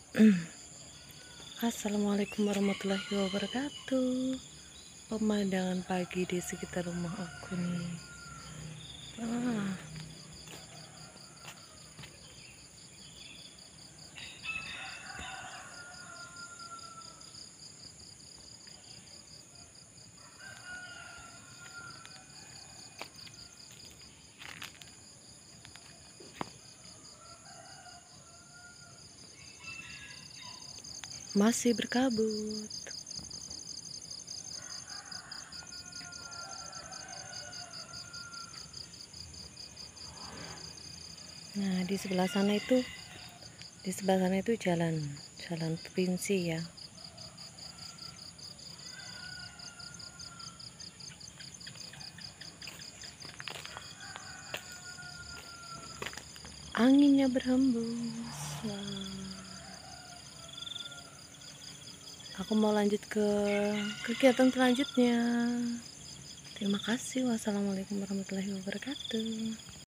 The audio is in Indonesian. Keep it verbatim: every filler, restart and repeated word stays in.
Assalamualaikum warahmatullahi wabarakatuh. Pemandangan pagi di sekitar rumah aku nih. Ah, masih berkabut. Nah, di sebelah sana itu, di sebelah sana itu jalan, jalan provinsi ya. Anginnya berhembus. Wah. Aku mau lanjut ke kegiatan selanjutnya. Terima kasih. Wassalamualaikum warahmatullahi wabarakatuh.